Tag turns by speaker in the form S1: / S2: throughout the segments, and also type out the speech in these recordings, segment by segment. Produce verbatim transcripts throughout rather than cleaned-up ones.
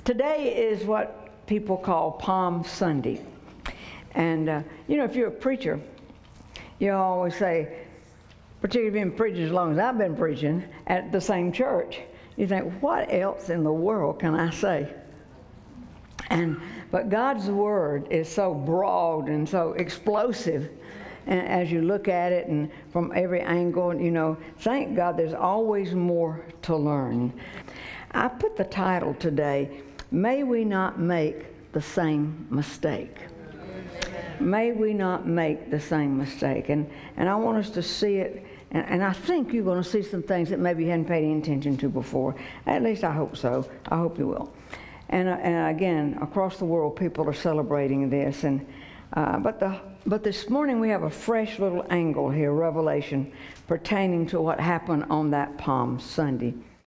S1: Today is what people call Palm Sunday. And, uh, you know, if you're a preacher, you always say, particularly if you've been preaching as long as I've been preaching at the same church, you think, what else in the world can I say? And but God's Word is so broad and so explosive, and as you look at it and from every angle, you know, thank God there's always more to learn. I put the title today, May We Not Make the Same Mistake. May we not make the same mistake. And, and I want us to see it, and, and I think you're going to see some things that maybe you hadn't paid any attention to before. At least I hope so. I hope you will. And, uh, and again, across the world, people are celebrating this. And uh, but the but this morning we have a fresh little angle here, revelation, pertaining to what happened on that Palm Sunday.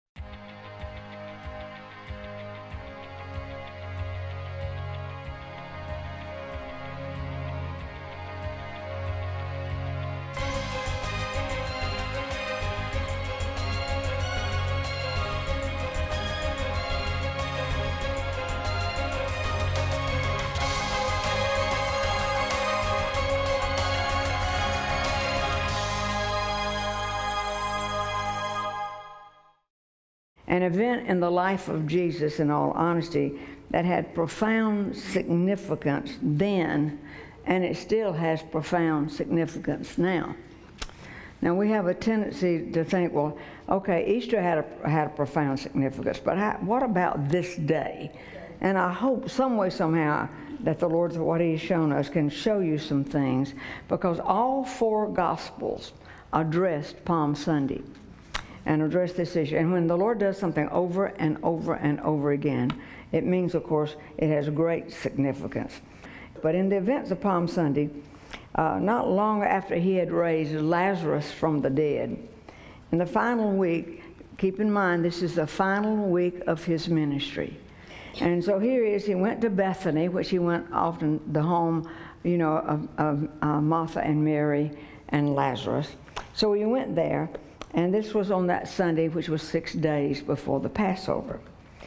S1: An event in the life of Jesus, in all honesty, that had profound significance then, and it still has profound significance now. Now, we have a tendency to think, well, okay, Easter had a, had a profound significance, but how, what about this day? And I hope some way, somehow, that the Lord, what He's shown us, can show you some things, because all four Gospels addressed Palm Sunday and address this issue. And when the Lord does something over and over and over again, it means, of course, it has great significance. But in the events of Palm Sunday, uh, not long after He had raised Lazarus from the dead, in the final week, keep in mind, this is the final week of His ministry. And so here he is, He went to Bethany, which He went often, the home, you know, of, of uh, Martha and Mary and Lazarus. So He went there. And this was on that Sunday, which was six days before the Passover.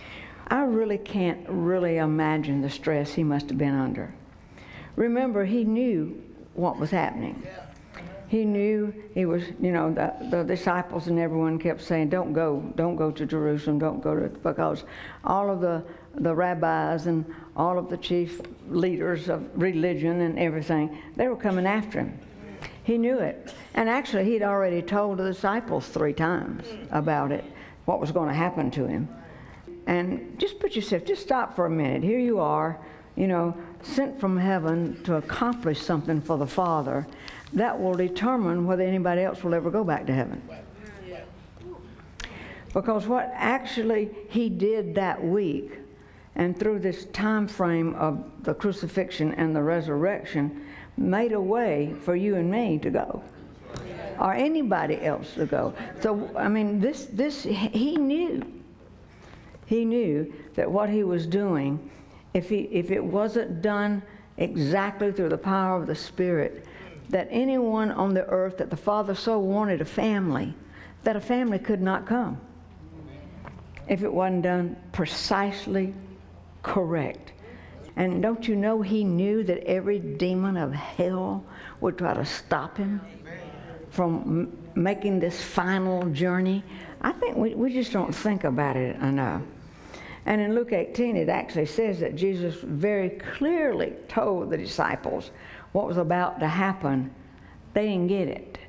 S1: I really can't really imagine the stress He must have been under. Remember, He knew what was happening. He knew He was, you know, the, the disciples and everyone kept saying, don't go, don't go to Jerusalem, don't go to, because all of the, the rabbis and all of the chief leaders of religion and everything, they were coming after Him. He knew it. And actually, He'd already told the disciples three times about it, what was going to happen to Him. And just put yourself, just stop for a minute. Here you are, you know, sent from heaven to accomplish something for the Father that will determine whether anybody else will ever go back to heaven. Because what actually He did that week, and through this time frame of the crucifixion and the resurrection, made a way for you and me to go, or anybody else to go. So, I mean, this, this, He knew. He knew that what He was doing, if, he, if it wasn't done exactly through the power of the Spirit, that anyone on the earth, that the Father so wanted a family, that a family could not come if it wasn't done precisely correct. And don't you know He knew that every demon of hell would try to stop Him from m making this final journey? I think we, we just don't think about it enough. And in Luke eighteen, it actually says that Jesus very clearly told the disciples what was about to happen. They didn't get it.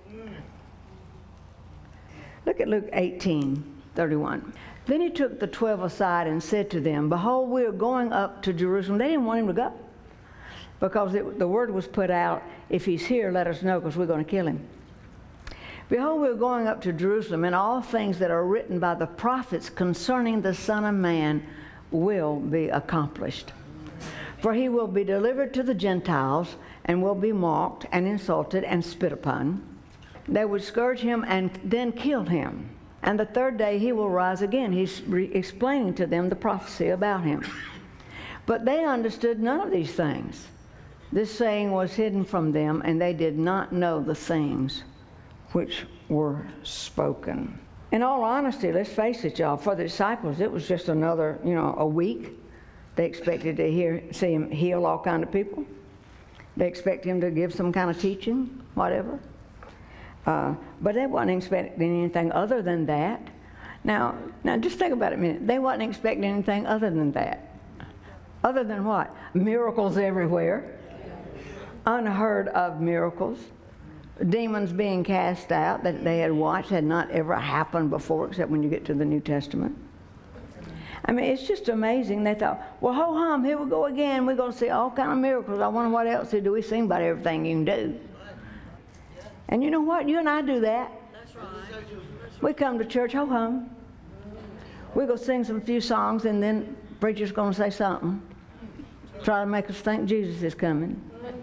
S1: Look at Luke eighteen, thirty-one. Then He took the twelve aside and said to them, behold, we are going up to Jerusalem. They didn't want Him to go, because it, the word was put out, if He's here, let us know, because we're going to kill Him. Behold, we are going up to Jerusalem, and all things that are written by the prophets concerning the Son of Man will be accomplished. For He will be delivered to the Gentiles, and will be mocked and insulted and spit upon. They would scourge Him and then kill Him. And the third day He will rise again. He's explaining to them the prophecy about Him. But they understood none of these things. This saying was hidden from them, and they did not know the things which were spoken. In all honesty, let's face it, y'all, for the disciples, it was just another, you know, a week. They expected to hear, see him heal all kind of people. They expected him to give some kind of teaching, whatever. Uh, but they wasn't expecting anything other than that. Now, now just think about it a minute. They wasn't expecting anything other than that. Other than what? Miracles everywhere. Unheard of miracles. Demons being cast out that they had watched had not ever happened before, except when you get to the New Testament. I mean, it's just amazing. They thought, well, ho hum, here we go again. We're going to see all kind of miracles. I wonder what else they do. We've seen about everything you can do. And you know what? You and I do that.
S2: That's right.
S1: We come to church, ho hum. We go sing some few songs, and then preacher's going to say something. Try to make us think Jesus is coming.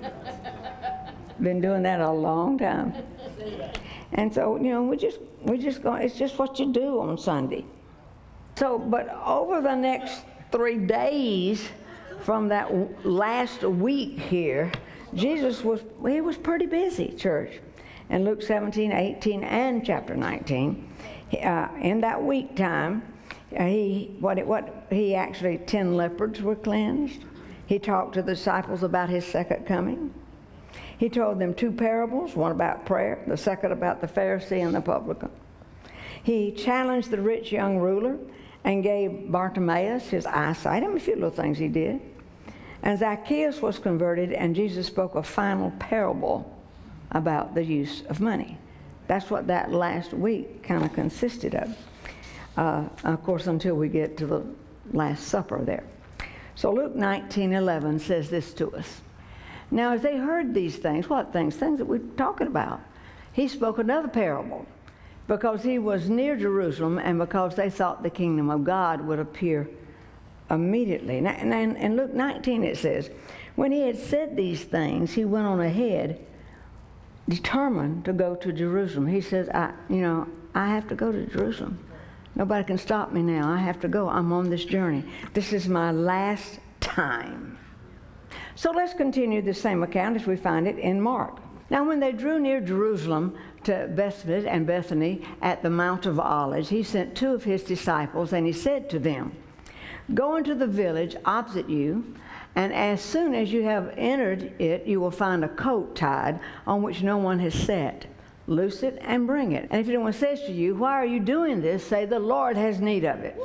S1: Been doing that a long time. And so, you know, we just, we just go, it's just what you do on Sunday. So, but over the next three days from that last week here, Jesus was, he was pretty busy, church. In Luke seventeen, eighteen, and chapter nineteen, uh, in that week time, uh, he, what, it, what, he actually, ten lepers were cleansed. He talked to the disciples about his second coming. He told them two parables, one about prayer, the second about the Pharisee and the publican. He challenged the rich young ruler and gave Bartimaeus his eyesight. I mean, a few little things he did. And Zacchaeus was converted, and Jesus spoke a final parable about the use of money. That's what that last week kind of consisted of. Uh, of course, until we get to the Last Supper there. So Luke nineteen eleven says this to us. Now, as they heard these things, what things? Things that we're talking about. He spoke another parable because he was near Jerusalem and because they thought the kingdom of God would appear immediately. Now, and in Luke nineteen it says, when he had said these things, he went on ahead, determined to go to Jerusalem. He says, I, you know, I have to go to Jerusalem. Nobody can stop me now. I have to go. I'm on this journey. This is my last time. So let's continue the same account as we find it in Mark. Now when they drew near Jerusalem to Bethphage and Bethany at the Mount of Olives, he sent two of his disciples, and he said to them, go into the village opposite you, and as soon as you have entered it, you will find a coat tied on which no one has sat. Loose it and bring it. And if anyone says to you, why are you doing this? Say, the Lord has need of it.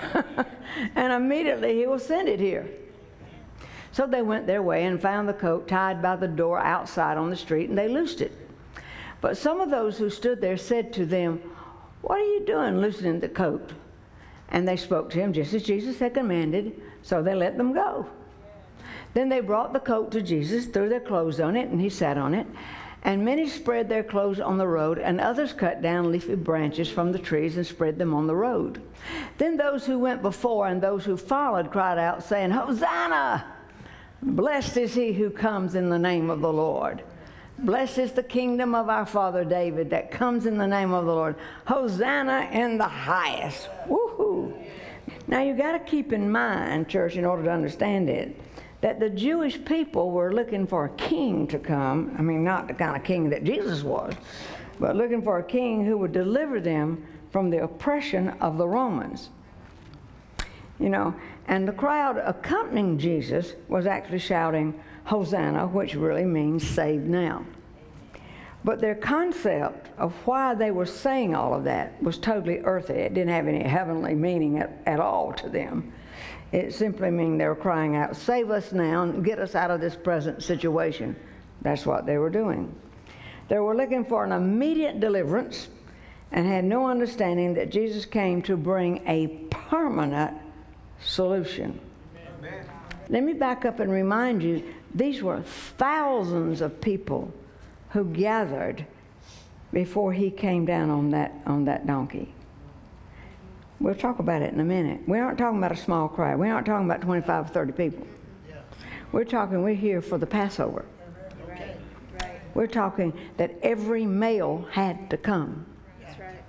S1: And immediately he will send it here. So they went their way and found the coat tied by the door outside on the street, and they loosed it. But some of those who stood there said to them, what are you doing loosening the coat? And they spoke to him just as Jesus had commanded, so they let them go. Then they brought the coat to Jesus, threw their clothes on it, and he sat on it. And many spread their clothes on the road, and others cut down leafy branches from the trees and spread them on the road. Then those who went before and those who followed cried out, saying, Hosanna! Blessed is he who comes in the name of the Lord. Blessed is the kingdom of our father David that comes in the name of the Lord. Hosanna in the highest. Woohoo! Now you got to keep in mind, church, in order to understand it, that the Jewish people were looking for a king to come. I mean, not the kind of king that Jesus was, but looking for a king who would deliver them from the oppression of the Romans. You know, and the crowd accompanying Jesus was actually shouting, Hosanna, which really means save now. But their concept of why they were saying all of that was totally earthly. It didn't have any heavenly meaning at, at all to them. It simply means they were crying out, save us now and get us out of this present situation. That's what they were doing. They were looking for an immediate deliverance and had no understanding that Jesus came to bring a permanent solution. Amen. Let me back up and remind you, these were thousands of people who gathered before he came down on that, on that donkey. We'll talk about it in a minute. We aren't talking about a small crowd. We aren't talking about twenty-five or thirty people. Yeah. We're talking, we're here for the Passover.
S2: Right. Right.
S1: We're talking that every male had to come.
S2: That's right.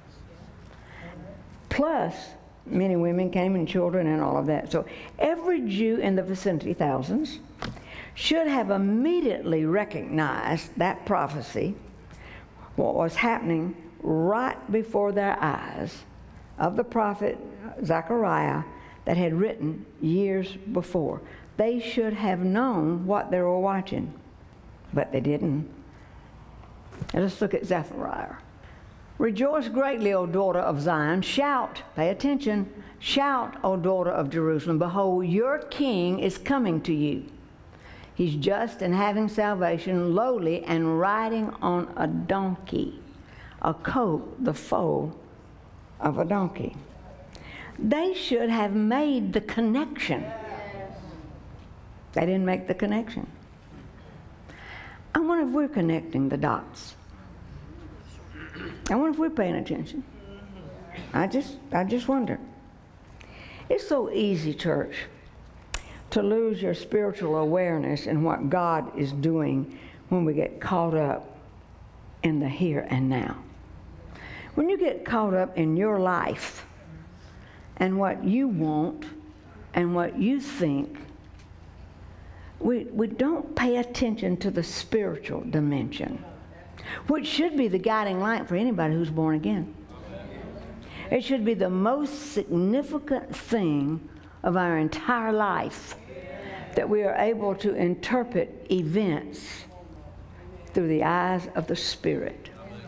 S1: Plus, many women came and children and all of that. So every Jew in the vicinity, thousands, should have immediately recognized that prophecy, what was happening right before their eyes of the prophet Zechariah that had written years before. They should have known what they were watching, but they didn't. Now let's look at Zechariah. Rejoice greatly, O daughter of Zion. Shout, pay attention. Shout, O daughter of Jerusalem. Behold, your king is coming to you. He's just and having salvation, lowly and riding on a donkey, a colt, the foal of a donkey. They should have made the connection. They didn't make the connection. I wonder if we're connecting the dots. I wonder if we're paying attention. I just, I just wonder. It's so easy, church, to lose your spiritual awareness in what God is doing when we get caught up in the here and now. When you get caught up in your life and what you want and what you think, we, we don't pay attention to the spiritual dimension, which should be the guiding light for anybody who's born again. It should be the most significant thing of our entire life, that we are able to interpret events through the eyes of the Spirit.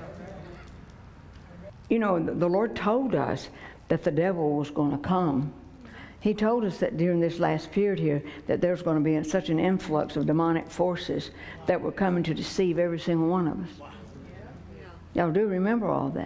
S1: You know, the Lord told us that the devil was going to come. He told us that during this last period here, that there's going to be such an influx of demonic forces that were coming to deceive every single one of us. Y'all do remember all that.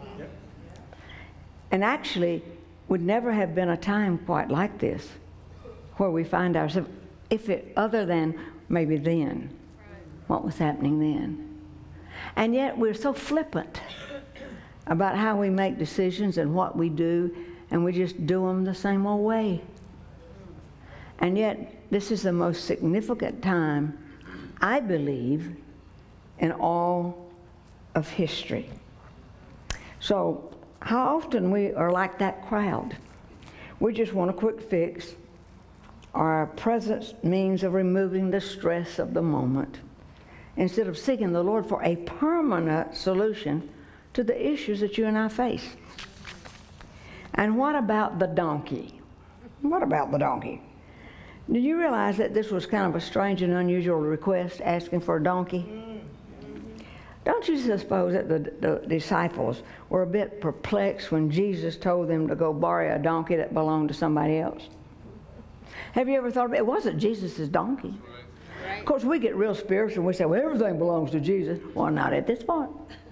S1: And actually, would never have been a time quite like this where we find ourselves, if it, other than maybe then, what was happening then. And yet we're so flippant about how we make decisions and what we do, and we just do them the same old way. And yet, this is the most significant time, I believe, in all of history. So, how often we are like that crowd? We just want a quick fix, or our present means of removing the stress of the moment, instead of seeking the Lord for a permanent solution to the issues that you and I face. And what about the donkey? What about the donkey? Did you realize that this was kind of a strange and unusual request, asking for a donkey? Don't you suppose that the, the disciples were a bit perplexed when Jesus told them to go borrow a donkey that belonged to somebody else? Have you ever thought about it? It wasn't Jesus' donkey. Right. Of course, we get real spiritual and we say, well, everything belongs to Jesus. Well, not at this point.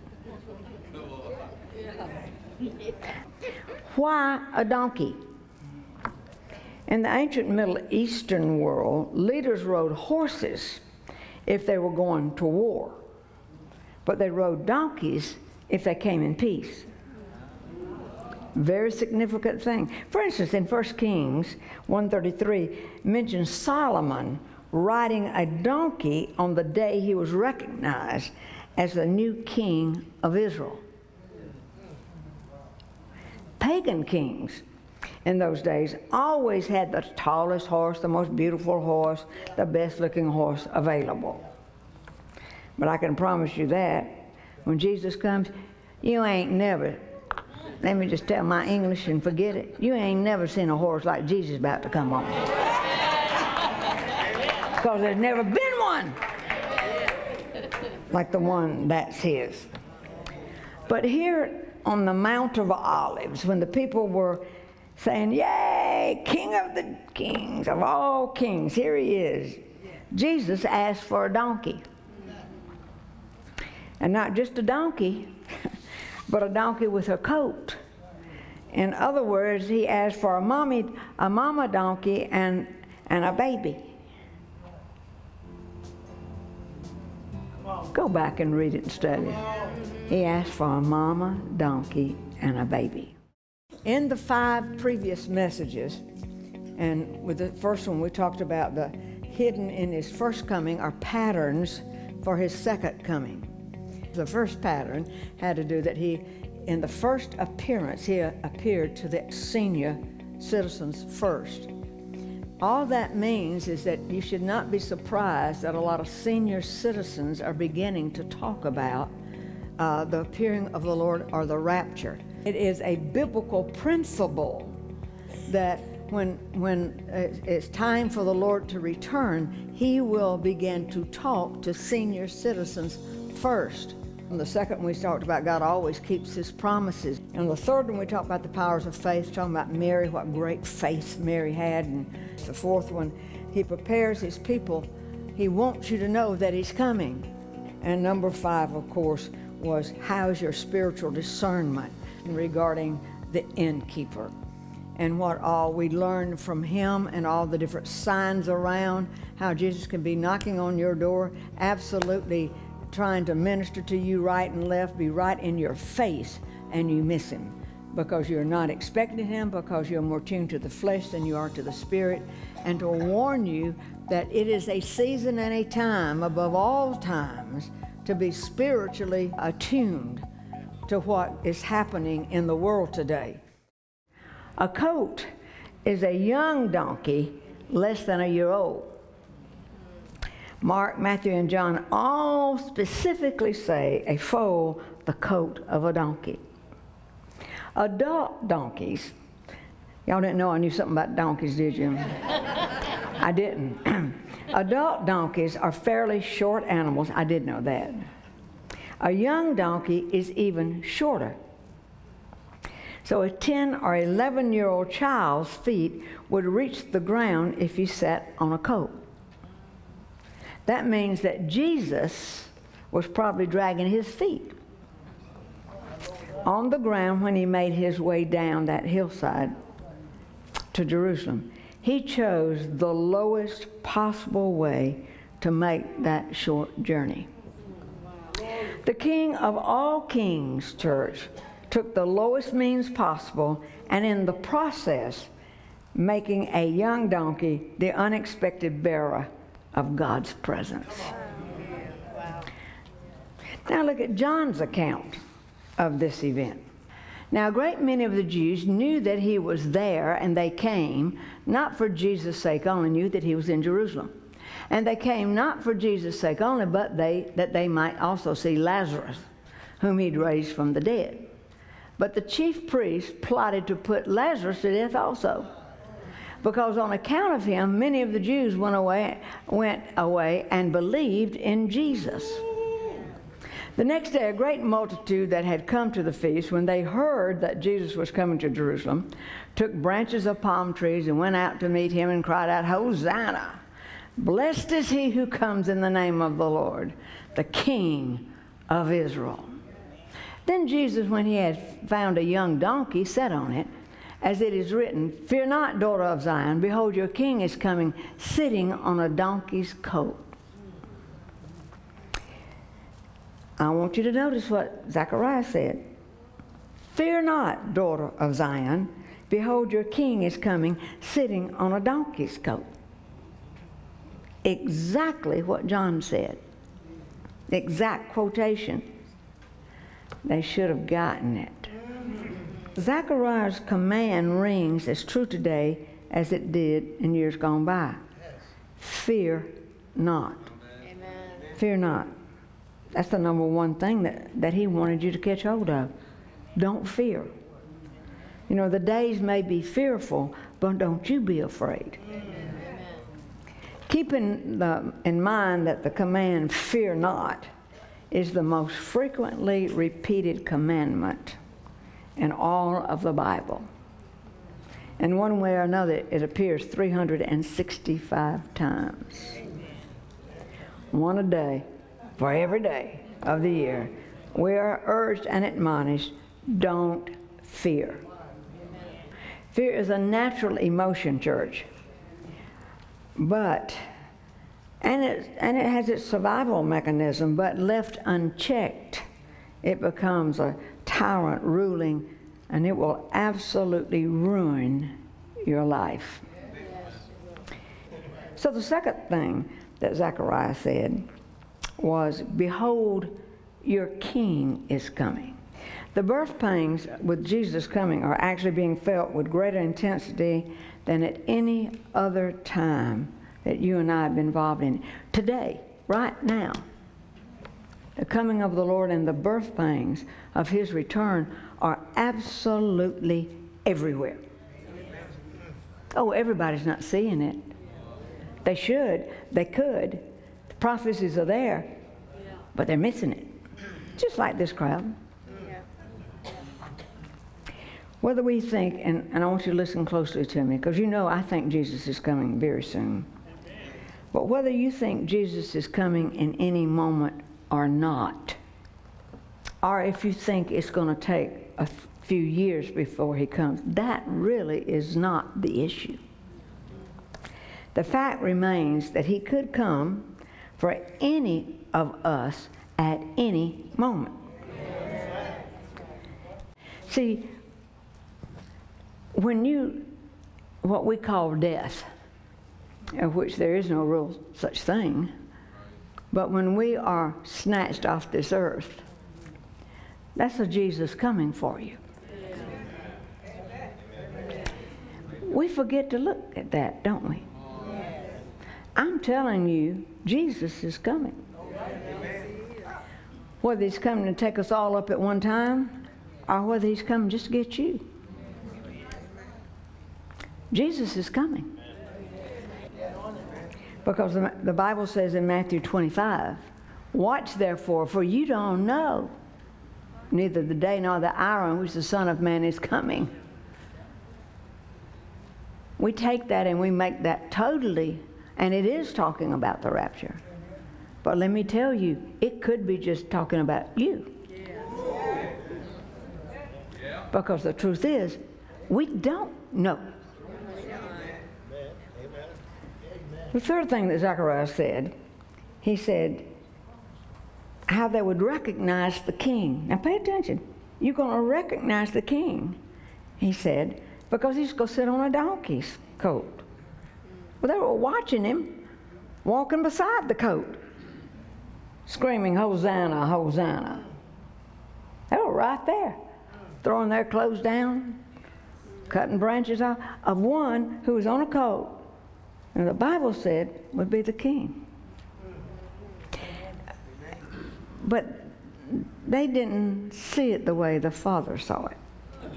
S1: Why a donkey? In the ancient Middle Eastern world, leaders rode horses if they were going to war, but they rode donkeys if they came in peace. Very significant thing. For instance, in First Kings one thirty-three, mentions Solomon riding a donkey on the day he was recognized as the new king of Israel. Pagan kings in those days always had the tallest horse, the most beautiful horse, the best looking horse available. But I can promise you that when Jesus comes, you ain't never, let me just tell my English and forget it, you ain't never seen a horse like Jesus about to come on. Because there's never been one like the one that's his. But here on the Mount of Olives, when the people were saying, yay, King of the kings, of all kings, here he is, Jesus asked for a donkey. And not just a donkey, but a donkey with a coat. In other words, he asked for a mommy, a mama donkey and, and a baby. Go back and read it and study it. He asked for a mama, donkey, and a baby. In the five previous messages, and with the first one we talked about the hidden in his first coming are patterns for his second coming. The first pattern had to do that he, in the first appearance, he appeared to the senior citizens first. All that means is that you should not be surprised that a lot of senior citizens are beginning to talk about uh, the appearing of the Lord or the rapture. It is a biblical principle that when, when it's time for the Lord to return, he will begin to talk to senior citizens first. And the second one we talked about, God always keeps his promises. And the third one we talked about the powers of faith, talking about Mary, what great faith Mary had. And the fourth one, he prepares his people. He wants you to know that he's coming. And number five, of course, was how's your spiritual discernment regarding the innkeeper, and what all we learned from him and all the different signs around, how Jesus can be knocking on your door, absolutely trying to minister to you right and left, be right in your face, and you miss him because you're not expecting him, because you're more tuned to the flesh than you are to the spirit, and to warn you that it is a season and a time above all times to be spiritually attuned to what is happening in the world today. A colt is a young donkey less than a year old. Mark, Matthew, and John all specifically say a foal, the coat of a donkey. Adult donkeys, y'all didn't know I knew something about donkeys, did you? I didn't. Adult donkeys are fairly short animals. I did know that. A young donkey is even shorter. So a ten or eleven year old child's feet would reach the ground if he sat on a colt. That means that Jesus was probably dragging his feet on the ground when he made his way down that hillside to Jerusalem. He chose the lowest possible way to make that short journey. The King of all kings, church, took the lowest means possible, and in the process, making a young donkey the unexpected bearer of God's presence. Wow. Now look at John's account of this event. Now a great many of the Jews knew that he was there, and they came, not for Jesus' sake only, knew that he was in Jerusalem. And they came not for Jesus' sake only, but they, that they might also see Lazarus, whom he'd raised from the dead. But the chief priests plotted to put Lazarus to death also, because on account of him, many of the Jews went away, went away and believed in Jesus. The next day, a great multitude that had come to the feast, when they heard that Jesus was coming to Jerusalem, took branches of palm trees and went out to meet him and cried out, "Hosanna! Blessed is he who comes in the name of the Lord, the King of Israel." Then Jesus, when he had found a young donkey, sat on it, as it is written, "Fear not, daughter of Zion, behold, your king is coming, sitting on a donkey's coat." I want you to notice what Zechariah said. "Fear not, daughter of Zion, behold, your king is coming, sitting on a donkey's coat." Exactly what John said. Exact quotation. They should have gotten it. Zechariah's command rings as true today as it did in years gone by. Fear not.
S2: Amen.
S1: Fear not. That's the number one thing that, that he wanted you to catch hold of. Don't fear. You know, the days may be fearful, but don't you be afraid.
S2: Amen.
S1: Keep in, the, in mind that the command, "fear not," is the most frequently repeated commandment in all of the Bible. In one way or another, it appears three hundred sixty-five times. One a day, for every day of the year. We are urged and admonished, don't fear. Fear is a natural emotion, church. But, and it, and it has its survival mechanism, but left unchecked, it becomes a tyrant ruling, and it will absolutely ruin your life. So the second thing that Zechariah said was, "Behold, your king is coming." The birth pangs with Jesus coming are actually being felt with greater intensity than at any other time that you and I have been involved in. Today, right now, the coming of the Lord and the birth pangs of his return are absolutely everywhere. Oh, everybody's not seeing it. They should. They could. The prophecies are there, but they're missing it. Just like this crowd. Whether we think, and, and I want you to listen closely to me, because you know I think Jesus is coming very soon. But whether you think Jesus is coming in any moment or not, or if you think it's going to take a few years before he comes, that really is not the issue. The fact remains that he could come for any of us at any moment. See, when you, what we call death, of which there is no real such thing, but when we are snatched off this earth, that's a Jesus coming for you. We forget to look at that, don't we? I'm telling you, Jesus is coming. Whether he's coming to take us all up at one time, or whether he's coming just to get you. Jesus is coming. Because the, the Bible says in Matthew twenty-five, watch therefore, for you don't know neither the day nor the hour in which the Son of Man is coming. We take that and we make that totally, and it is talking about the rapture. But let me tell you, it could be just talking about you. Because the truth is, we don't know. The third thing that Zechariah said, he said, how they would recognize the king. Now pay attention. You're going to recognize the king, he said, because he's going to sit on a donkey's coat. Well, they were watching him walking beside the coat, screaming, Hosanna, Hosanna. They were right there, throwing their clothes down, cutting branches off, of one who was on a coat, and the Bible said would be the king. But they didn't see it the way the Father saw it.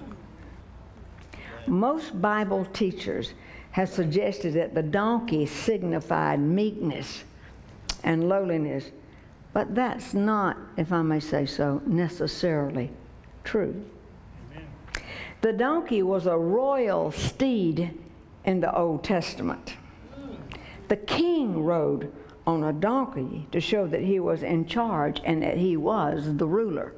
S1: Most Bible teachers have suggested that the donkey signified meekness and lowliness, but that's not, if I may say so, necessarily true. Amen. The donkey was a royal steed in the Old Testament. The king rode on a donkey to show that he was in charge and that he was the ruler.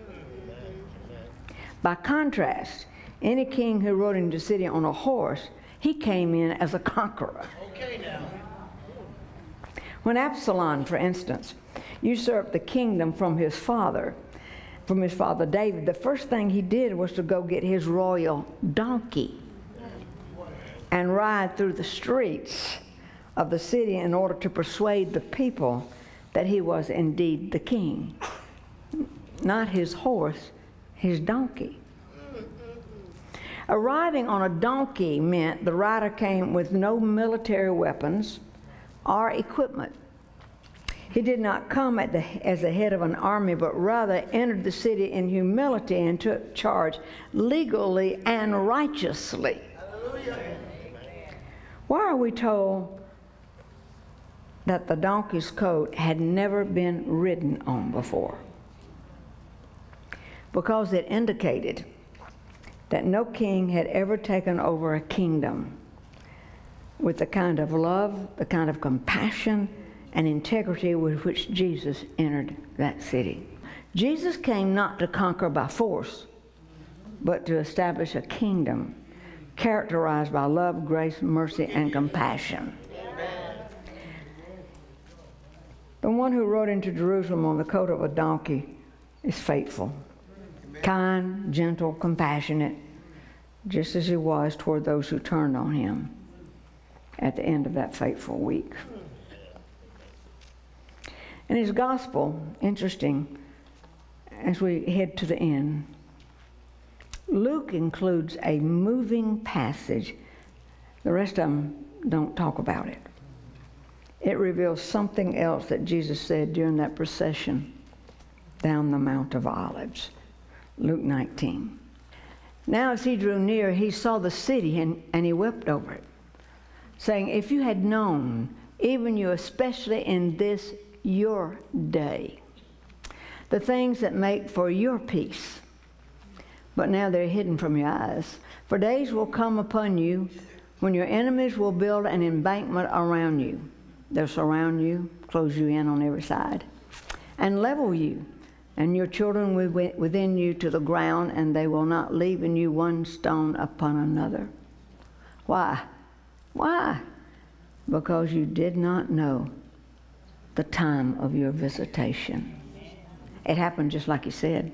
S1: By contrast, any king who rode into the city on a horse, he came in as a conqueror. Okay now. When Absalom, for instance, usurped the kingdom from his father, from his father David, the first thing he did was to go get his royal donkey and ride through the streets of the city in order to persuade the people that he was indeed the king. Not his horse, his donkey. Arriving on a donkey meant the rider came with no military weapons or equipment. He did not come at the, as the head of an army, but rather entered the city in humility and took charge legally and righteously. Hallelujah. Why are we told that the donkey's coat had never been ridden on before? Because it indicated that no king had ever taken over a kingdom with the kind of love, the kind of compassion and integrity with which Jesus entered that city. Jesus came not to conquer by force, but to establish a kingdom characterized by love, grace, mercy, and compassion. The one who rode into Jerusalem on the coat of a donkey is faithful, kind, gentle, compassionate, just as he was toward those who turned on him at the end of that fateful week. In his gospel, interesting, as we head to the end, Luke includes a moving passage. The rest of them don't talk about it. It reveals something else that Jesus said during that procession down the Mount of Olives. Luke nineteen. Now as he drew near, he saw the city, and, and he wept over it, saying, if you had known, even you especially in this your day, the things that make for your peace, but now they're hidden from your eyes. For days will come upon you when your enemies will build an embankment around you. They'll surround you, close you in on every side, and level you, and your children within you to the ground, and they will not leave in you one stone upon another. Why? Why? Because you did not know the time of your visitation. It happened just like he said.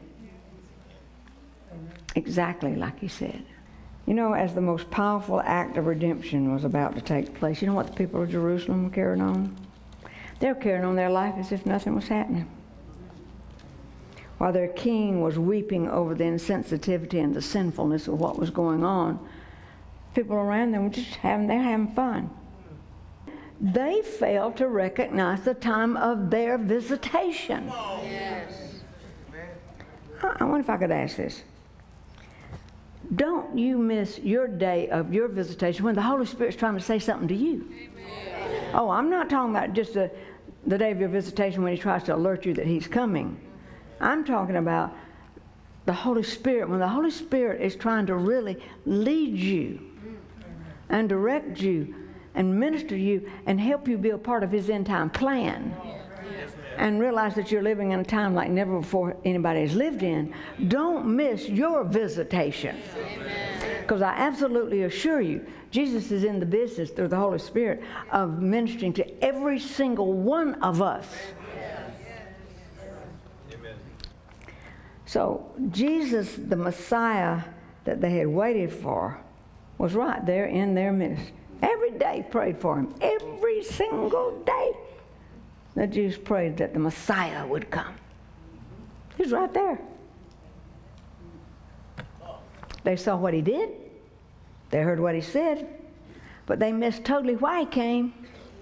S1: Exactly like he said. You know, as the most powerful act of redemption was about to take place, you know what the people of Jerusalem were carrying on? They were carrying on their life as if nothing was happening, while their king was weeping over the insensitivity and the sinfulness of what was going on. People around them were just having, they're having fun. They failed to recognize the time of their visitation.
S2: Yes.
S1: I wonder if I could ask this. Don't you miss your day of your visitation when the Holy Spirit's trying to say something to you? Amen. Oh, I'm not talking about just the, the day of your visitation when he tries to alert you that he's coming. I'm talking about the Holy Spirit, when the Holy Spirit is trying to really lead you and direct you and minister you and help you be a part of his end time plan, and realize that you're living in a time like never before anybody has lived in. Don't miss your visitation. Because I absolutely assure you, Jesus is in the business through the Holy Spirit of ministering to every single one of us. So Jesus, the Messiah that they had waited for, was right there in their midst. Every day prayed for him. Every single day the Jews prayed that the Messiah would come. He was right there. They saw what he did. They heard what he said. But they missed totally why he came.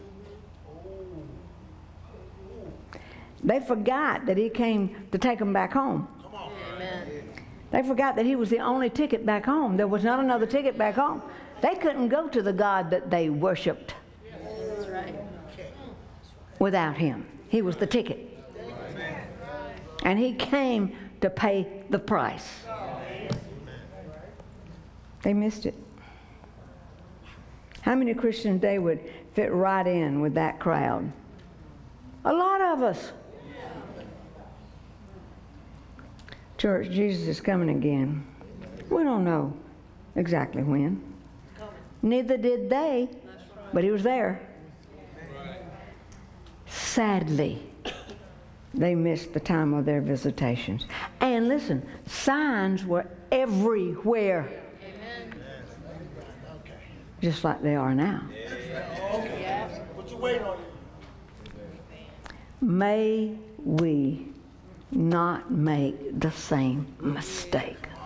S1: They forgot that he came to take them back home.
S2: Amen.
S1: They forgot that he was the only ticket back home. There was not another ticket back home. They couldn't go to the God that they worshiped.
S2: That's right.
S1: Without him. He was the ticket. And he came to pay the price. They missed it. How many Christians today would fit right in with that crowd? A lot of us. Church, Jesus is coming again. We don't know exactly when. Neither did they, but he was there. Sadly, they missed the time of their visitations. And listen, signs were everywhere.
S2: Amen.
S1: Just like they are now.
S3: What you waiting on?
S1: May we not make the same mistake.